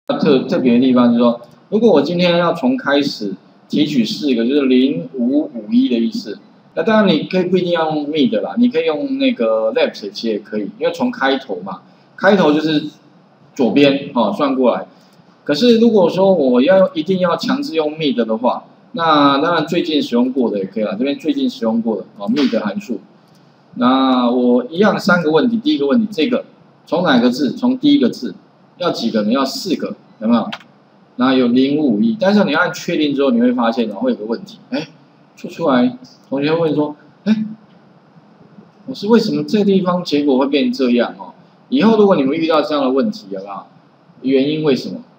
特别的地方就是说，如果我今天要从开始提取4个，就是0551的意思。那当然你可以不一定要用 mid 啦，你可以用那个 left 其实也可以，因为从开头嘛，开头就是左边哦算过来。可是如果说我一定要强制用 mid 的话，那当然最近使用过的也可以啦，这边最近使用过的哦 mid 函数。那我一样3个问题，第一个问题这个从哪个字？从第一个字要几个呢？要4个，有没有？然后有0551，但是你按确定之后，你会发现会有个问题，哎，出来，同学会问说，哎，老师为什么这个地方结果会变这样哦？以后如果你们遇到这样的问题，有没有？原因为什么？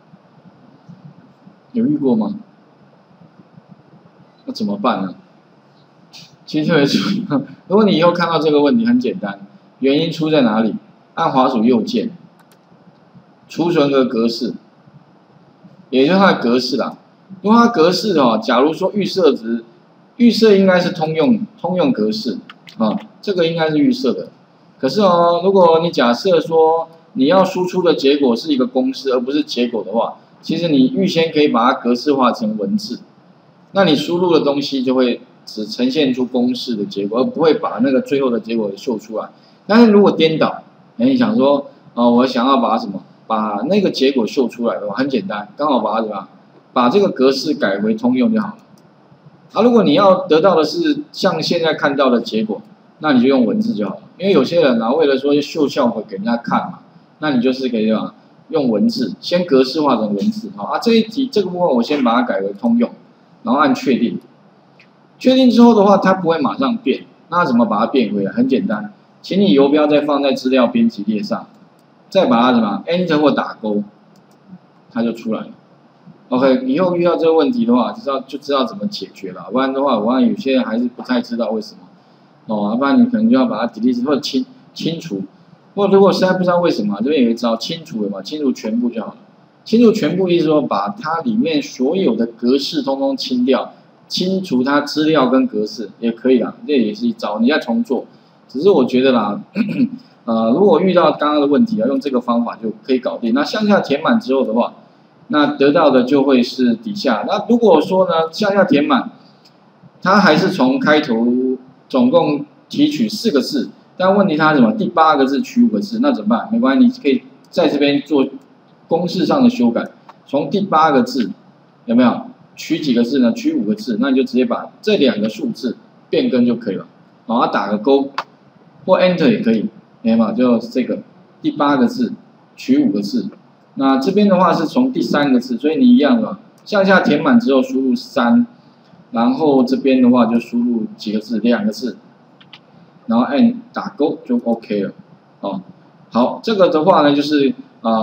有遇过吗？那怎么办呢？其实特别注意，如果你以后看到这个问题，很简单，原因出在哪里？按滑鼠右键，储存个格式。也就是它的格式啦，因为它格式哦，假如说预设值，预设应该是通用格式啊，这个应该是预设的。可是哦，如果你假设说你要输出的结果是一个公式，而不是结果的话，其实你预先可以把它格式化成文字，那你输入的东西就会只呈现出公式的结果，而不会把那个最后的结果秀出来。但是如果颠倒，你想说我想要把什么？把那个结果秀出来的话，很简单，刚好把它怎么样，把这个格式改为通用就好了。如果你要得到的是像现在看到的结果，那你就用文字就好了。因为有些人为了说秀效果给人家看嘛，那你就是可以用文字，先格式化成文字。这一题这个部分我先把它改为通用，然后按确定。确定之后的话，它不会马上变，那怎么把它变回来？很简单，请你游标再放在资料编辑列上。再把它什么 Enter 或打勾，它就出来了。OK， 以后遇到这个问题的话，就知道怎么解决了。不然的话，我看有些人还是不太知道为什么要不然你可能就要把它 delete 或者清除，或如果实在不知道为什么，这边有一招清除清除全部就好了。清除全部意思说把它里面所有的格式通通清掉，清除它资料跟格式也可以啦，这也是一招，你再重做。只是我觉得啦。如果遇到刚刚的问题用这个方法就可以搞定。那向下填满之后的话，那得到的就会是底下。那如果说呢，向下填满，它还是从开头总共提取4个字，但问题它什么？第8个字取5个字，那怎么办？没关系，你可以在这边做公式上的修改，从第8个字有没有取几个字呢？取5个字，那你就直接把这2个数字变更就可以了。打个勾或 Enter 也可以。没嘛，就这个第8个字取5个字，那这边的话是从第3个字，所以你一样的向下填满之后输入3，然后这边的话就输入几个字，2个字，然后按打勾就 OK 了。好，这个的话呢就是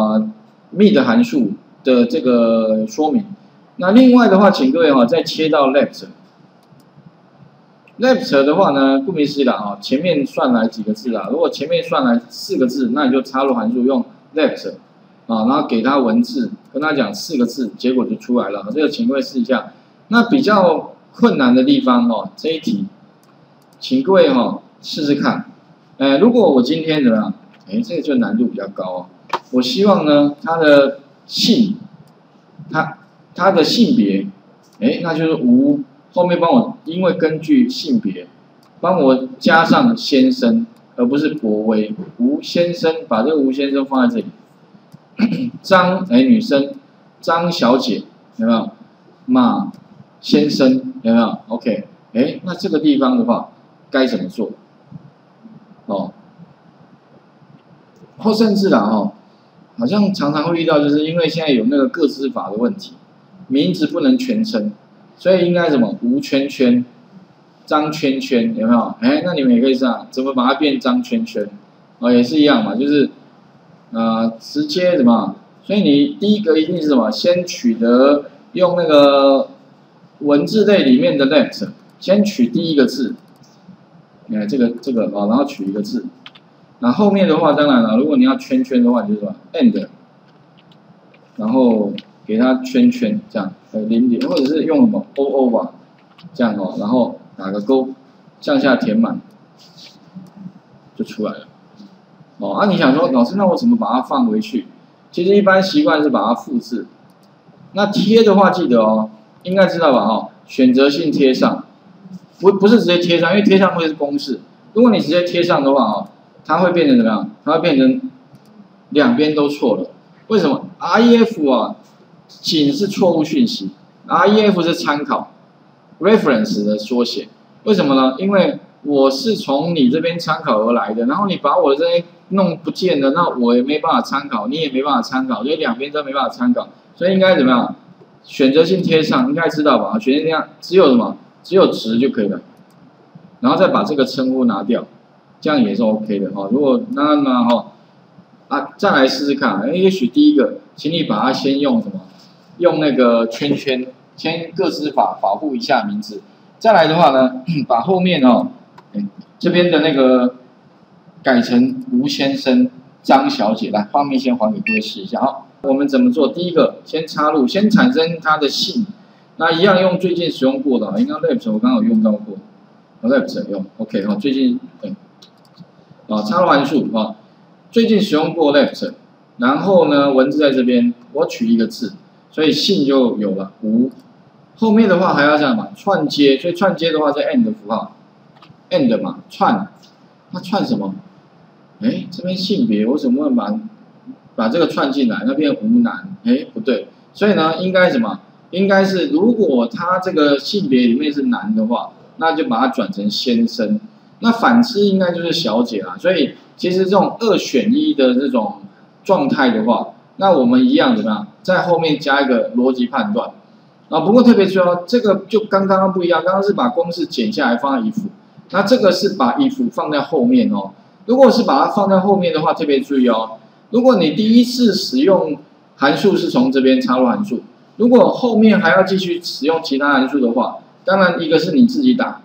mid 函数的这个说明。那另外的话，请各位再切到 left。left 的话呢，顾名思义啦，前面算来几个字啦。如果前面算来4个字，那你就插入函数用 left，然后给它文字，跟它讲4个字，结果就出来了。这个请各位试一下。那比较困难的地方这一题，请各位试试看。如果我今天怎么样？这个就难度比较高我希望呢，它的的性别，那就是无。后面帮我，因为根据性别，帮我加上先生，而不是国威。吴先生，把这个吴先生放在这里。张，女生，张小姐，有没有？马先生，有没有 ？OK， 那这个地方的话，该怎么做？或甚至啦，好像常常会遇到，就是因为现在有那个个资法的问题，名字不能全称。所以应该什么？吴圈圈、张圈圈，有没有？那你们也可以这样，怎么把它变张圈圈？也是一样嘛，就是直接什么？所以你第一个一定是什么？先取得用那个文字类里面的 left， 先取第一个字，这个然后取一个字。那后面的话，当然了，如果你要圈圈的话，就是什么 end， 然后给它圈圈这样。0.0，或者是用什么 OO 吧，这样然后打个勾，向下填满，就出来了。你想说老师，那我怎么把它放回去？ 其实一般习惯是把它复制。那贴的话，记得哦，应该知道吧？哦，选择性贴上，不是直接贴上，因为贴上会是公式。如果你直接贴上的话哦，它会变成怎么样？它会变成两边都错了。为什么 ？REF 啊，仅是错误讯息 ，REF 是参考 ，reference 的缩写。为什么呢？因为我是从你这边参考而来的，然后你把我这边弄不见了，那我也没办法参考，你也没办法参考，所以两边都没办法参考，所以应该怎么样？选择性贴上，应该知道吧？选择性贴上只有什么？只有值就可以了，然后再把这个称呼拿掉，这样也是 OK 的哈。如果那哈再来试试看，也许第一个，请你把它先用什么？用那个圈圈，先各自保护一下名字。再来的话呢，把后面这边的那个改成吴先生、张小姐，来画面先还给各位试一下。好，我们怎么做？第一个，先插入，先产生它的姓，那一样用最近使用过的，应该 Left 我刚刚有用到过 ，Left 用 OK 哈，最近插入函数最近使用过 Left， 然后呢文字在这边，我取一个字，所以姓就有了吴。后面的话还要这样嘛，串接，所以串接的话是 and 符号 ，and 嘛，串，那串什么？这边性别我怎么会把这个串进来？那边无男，不对，所以呢，应该什么？应该是如果他这个性别里面是男的话，那就把它转成先生，那反之应该就是小姐啦。所以其实这种2选1的这种状态的话，那我们一样怎么样？在后面加一个逻辑判断。不过特别注意哦，这个就跟刚刚不一样，刚刚是把公式剪下来放在 if， 那这个是把 if 放在后面哦。如果是把它放在后面的话，特别注意哦。如果你第一次使用函数是从这边插入函数，如果后面还要继续使用其他函数的话，当然一个是你自己打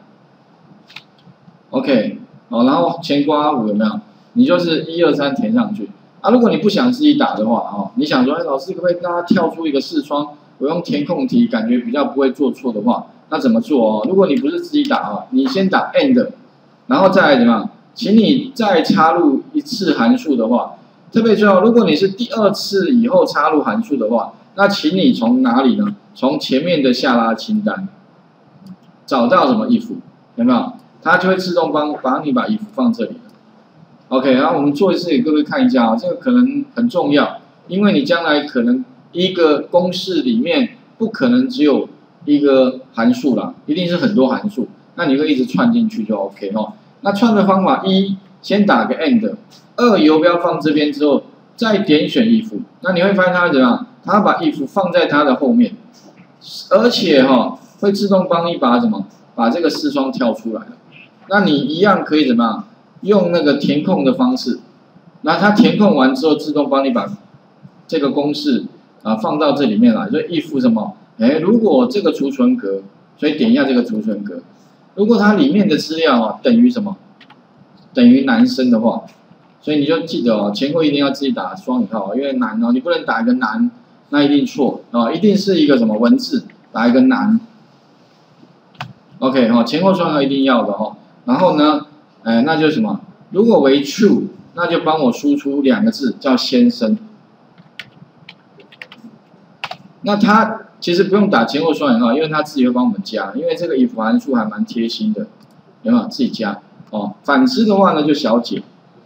，OK， 然后前括弧有没有？你就是1、2、3填上去。如果你不想自己打的话，你想说，老师可不可以让它跳出一个视窗？我用填空题，感觉比较不会做错的话，那怎么做哦？如果你不是自己打你先打 and， 然后再来怎么样？请你再插入一次函数的话，特别重要。如果你是第2次以后插入函数的话，那请你从哪里呢？从前面的下拉清单找到什么 if， 有没有？它就会自动帮你把 if 放这里了。OK， 然后我们做一次给各位看一下这个可能很重要，因为你将来可能一个公式里面不可能只有一个函数啦，一定是很多函数，那你会一直串进去就 OK 哦。那串的方法1，先打个 and，2游标放这边之后，再点选 if， 那你会发现它会怎么样？它把 if 放在它的后面，而且会自动帮你把把这个视窗跳出来了。那你一样可以怎么样？用那个填空的方式，那它填空完之后，自动帮你把这个公式放到这里面来。所以 if 什么？如果这个储存格，所以点一下这个储存格，如果它里面的资料等于什么？等于男生的话，所以你就记得前后一定要自己打双引号，因为男你不能打一个男，那一定错一定是一个什么文字打一个男。OK 前后双引号一定要的然后呢？那就是什么？如果为 true， 那就帮我输出2个字，叫先生。那它其实不用打前后双引号，因为它自己会帮我们加，因为这个 if 函数还蛮贴心的，有没有？自己加反之的话呢，就小姐，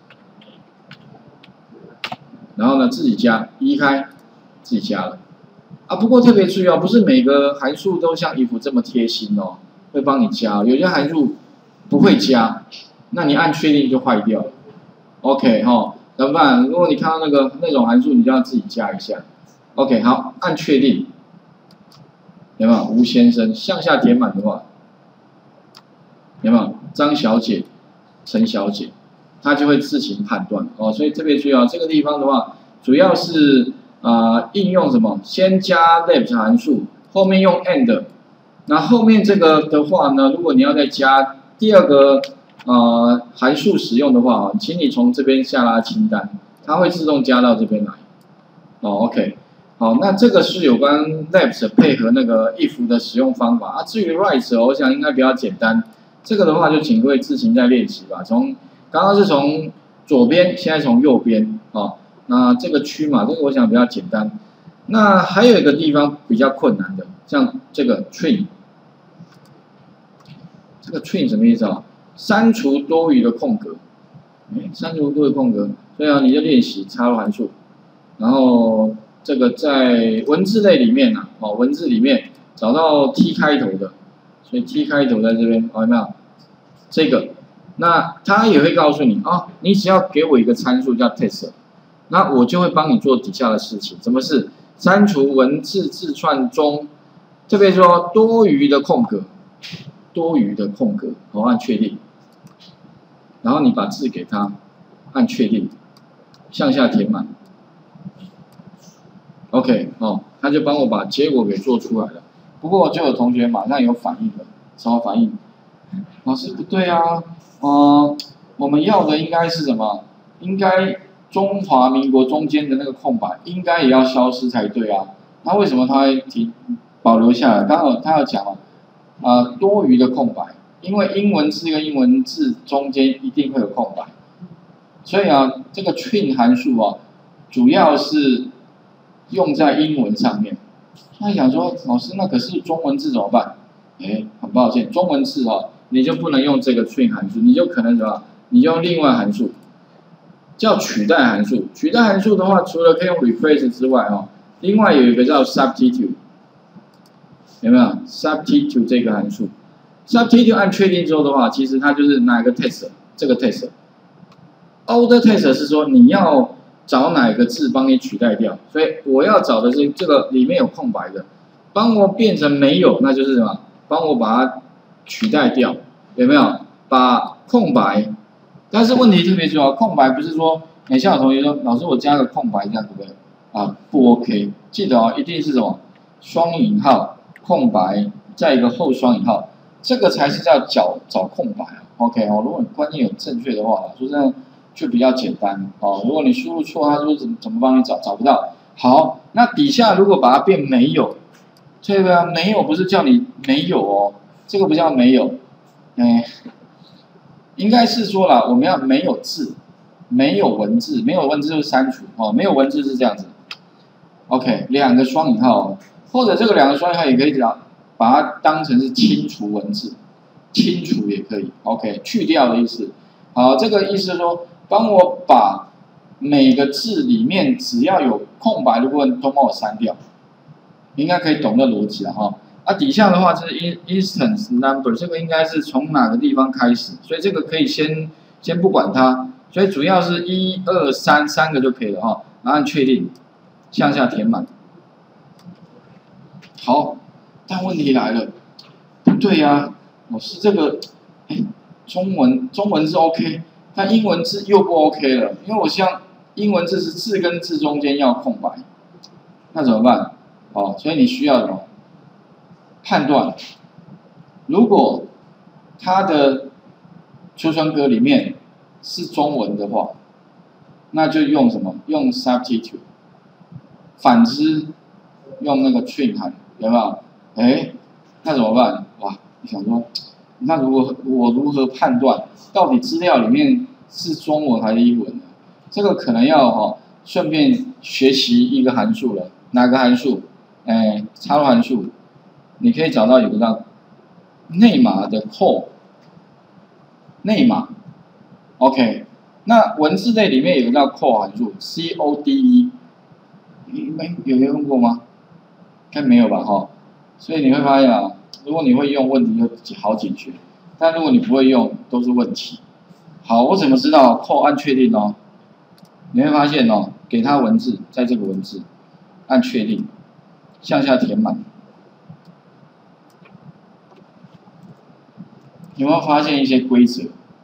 然后呢自己加移开，自己加了不过特别注意不是每个函数都像 if 这么贴心会帮你加，有些函数不会加。那你按确定就坏掉了 ，OK 怎么办？如果你看到那种函数，你就要自己加一下 ，OK 好，按确定，有没有？吴先生向下填满的话，有没有？张小姐、陈小姐，它就会自行判断所以特别注意这个地方的话，主要是应用什么？先加 left 函数，后面用 and， 那后面这个的话呢，如果你要再加第2个。函数使用的话请你从这边下拉清单，它会自动加到这边来。OK， 好，那这个是有关 left 配合那个 if 的使用方法至于 right， 我想应该比较简单。这个的话就请各位自行再练习吧。刚刚是从左边，现在从右边那这个区嘛，这个我想比较简单。那还有一个地方比较困难的，像这个 trim， 这个 trim 什么意思啊？删除多余的空格，删除多余空格，所以啊，你就练习插入函数，然后这个在文字类里面啊，文字里面找到 T 开头的，所以 T 开头在这边，有没有？这个，那它也会告诉你啊，你只要给我一个参数叫 test， 那我就会帮你做底下的事情，什么是删除文字字串中，这边说多余的空格，按确定。然后你把字给他，按确定，向下填满。OK， 他就帮我把结果给做出来了。不过就有同学马上有反应了，什么反应？老师不对啊，我们要的应该是什么？应该中华民国中间的那个空白应该也要消失才对啊。那为什么他会保留下来？刚好他要讲多余的空白。因为英文字跟英文字中间一定会有空白，所以啊，这个 trim 函数啊，主要是用在英文上面。他想说，老师，那可是中文字怎么办？很抱歉，中文字啊，你就不能用这个 trim 函数，你就可能什么？你就用另外函数，叫取代函数。取代函数的话，除了可以用 replace 之外另外有一个叫 substitute， 有没有 substitute 这个函数？Substitute 按确定之后的话，其实它就是哪个 test， 这个 test。Order test 是说你要找哪个字帮你取代掉，所以我要找的是这个里面有空白的，帮我变成没有，那就是什么？帮我把它取代掉，有没有？把空白，但是问题特别重要，空白不是说，像有同学说，老师我加个空白这样对不对？不 OK， 记得一定是什么？双引号空白，再一个后双引号。这个才是叫找空白，OK 如果你观念有正确的话，说真的就比较简单如果你输入错，他说怎么帮你找不到。好，那底下如果把它变没有，对吧？没有不是叫你没有这个不叫没有，应该是说啦，我们要没有字，没有文字，没有文字就是删除没有文字是这样子 ，OK， 两个双引号或者这个两个双引号也可以讲。把它当成是清除文字，清除也可以 ，OK， 去掉的意思。好，这个意思是说，帮我把每个字里面只要有空白的部分都帮我删掉，应该可以懂这逻辑了底下的话就是 instance number， 这个应该是从哪个地方开始，所以这个可以先不管它，所以主要是1、2、3三个就可以了然后按确定，向下填满。好。但问题来了，不对呀，老师这个，中文字 OK， 但英文字又不 OK 了，因为我希望英文字是字跟字中间要空白，那怎么办？所以你需要什么？判断，如果它的出生格里面是中文的话，那就用什么？用 substitute， 反之用那个 trim 函，有没有？那怎么办？哇，你想说，那我如何判断到底资料里面是中文还是英文呢？这个可能要顺便学习一个函数了。哪个函数？插入函数，你可以找到有个叫内码的 code， 内码 ，OK。那文字类里面有个叫 code 函数 ，code， 你们有用过吗？应该没有吧？所以你会发现如果你会用，问题就好解决；但如果你不会用，都是问题。好，我怎么知道？按确定你会发现给它文字，在这个文字按确定，向下填满。有没有发现一些规则？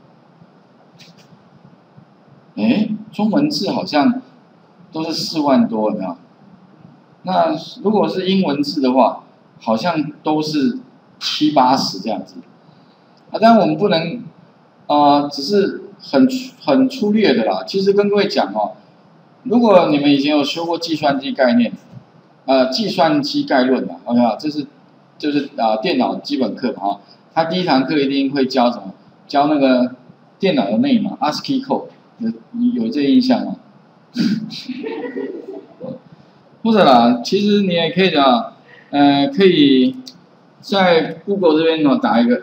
中文字好像都是4万多，有没有？那如果是英文字的话，好像都是70、80这样子。当然我们不能，只是很粗略的啦。其实跟各位讲如果你们以前有修过计算机概念，计算机概论嘛 ，OK 这是就是电脑基本课嘛他第一堂课一定会教什么？教那个电脑的内码 ASCII code， 有这印象吗？ 或者啦，其实你也可以讲，可以在 Google 这边呢打一个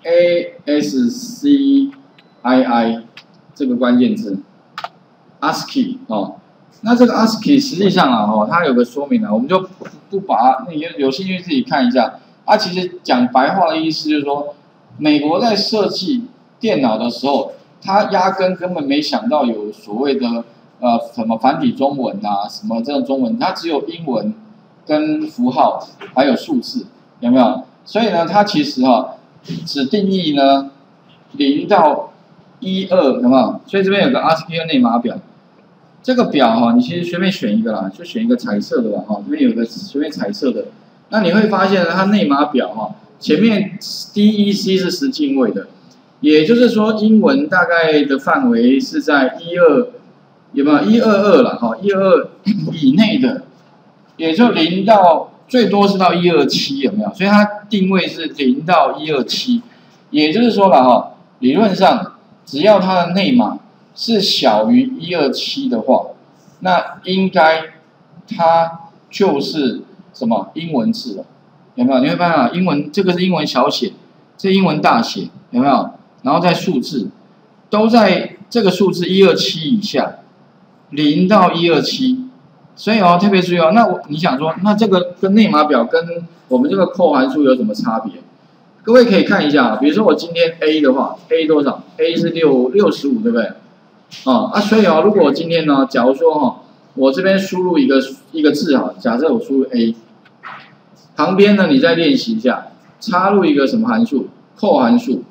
ASCII 这个关键字 ，ASCII 哦。那这个 ASCII 实际上啊，它有个说明啊，我们就不把你有兴趣自己看一下。它其实讲白话的意思就是说，美国在设计电脑的时候，他压根本没想到有所谓的什么繁体中文啊，什么这种中文，它只有英文跟符号还有数字，有没有？所以呢，它其实只定义呢0到12，有没有？所以这边有个 ASCII 内码表。这个表你其实随便选一个啦，就选一个彩色的吧这边有个随便彩色的，那你会发现呢，它内码表前面 DEC 是10进位的，也就是说英文大概的范围是在12，有没有122啦122以内的，也就0到最多是到127，有没有？所以它定位是0到127，也就是说了理论上只要它的内码是小于127的话，那应该它就是什么英文字了，有没有？你会发现英文这个是英文小写，这英文大写，有没有？然后再数字都在这个数字127以下，0到127，所以特别注意那你想说，那这个跟内码表跟我们这个扣函数有什么差别？各位可以看一下比如说我今天 A 的话 ，A 多少 ？A 是65，对不对？所以如果我今天呢，假如说我这边输入一个字假设我输入 A， 旁边呢你再练习一下，插入一个什么函数？扣函数，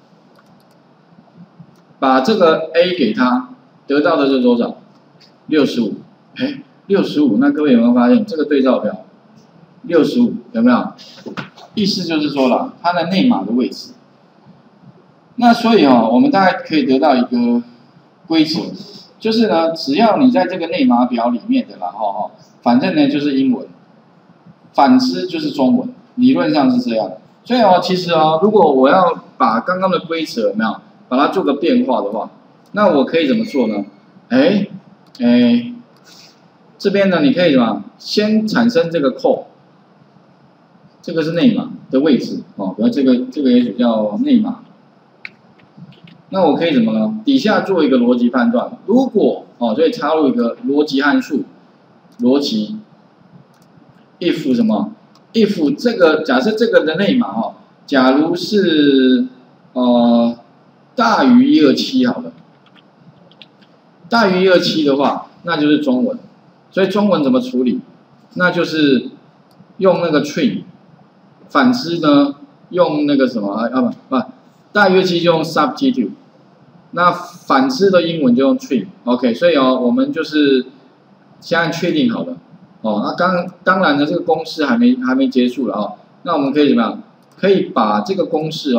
把这个 A 给它，得到的是多少？65，哎，65，那各位有没有发现这个对照表65有没有？意思就是说了，它的内码的位置。那所以我们大概可以得到一个规则，就是呢，只要你在这个内码表里面的啦，反正呢就是英文，反之就是中文，理论上是这样。所以其实如果我要把刚刚的规则有没有把它做个变化的话，那我可以怎么做呢？这边呢你可以什么？先产生这个扣，这个是内码的位置比如这个也许叫内码。那我可以怎么呢？底下做一个逻辑判断，如果所以插入一个逻辑函数，逻辑 if 什么 ？if 这个假设这个的内码假如是大于127好了，大于127的话，那就是中文。所以中文怎么处理？那就是用那个 trim， 反之呢用那个什么大于127就用 substitute。那反之的英文就用 trim，OK， 所以我们就是现在确定好了那当然呢，这个公式还没结束了那我们可以怎么样？可以把这个公式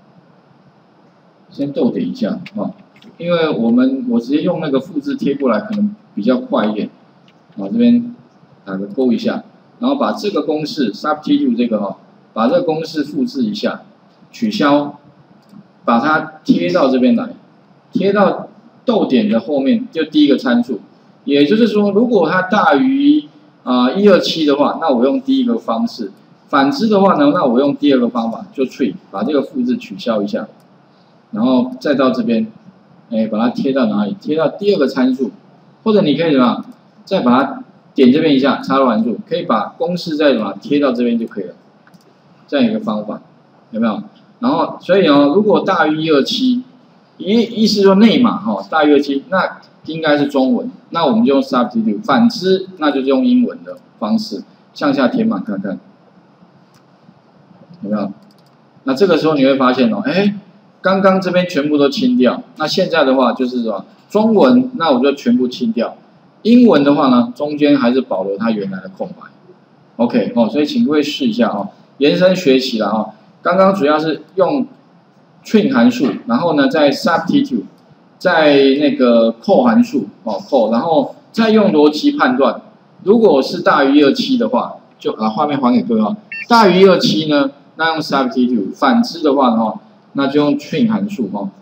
先逗点一下因为我直接用那个复制贴过来可能比较快一点这边打个勾一下，然后把这个公式 substitute 这个把这个公式复制一下，取消，把它贴到这边来。贴到逗点的后面，就第一个参数，也就是说，如果它大于127的话，那我用第一个方式；反之的话呢，那我用第二个方法，就 trim， 把这个复制取消一下，然后再到这边，把它贴到哪里？贴到第二个参数，或者你可以怎么样？再把它点这边一下，插入函数，可以把公式再把它贴到这边就可以了。这样一个方法，有没有？然后，所以如果大于127。意思说内码大于127，那应该是中文，那我们就用 substitute， 反之那就是用英文的方式向下填满看看，有没有？那这个时候你会发现刚刚这边全部都清掉，那现在的话就是说中文，那我就全部清掉，英文的话呢，中间还是保留它原来的空白 ，OK 所以请各位试一下延伸学习了刚刚主要是用trim 函数，然后呢，再 substitute， 在那个扣函数扣，然后再用逻辑判断。如果是大于127的话，就把画面还给各位大于127呢，那用 substitute， 反之的话呢，那就用trim 函数